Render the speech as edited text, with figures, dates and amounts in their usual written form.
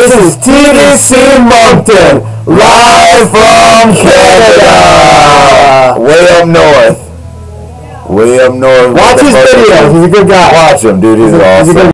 This is TDC Moncton, live from Canada. Way up north. Way up north. Watch his videos. He's a good guy. Watch him, dude. He's awesome.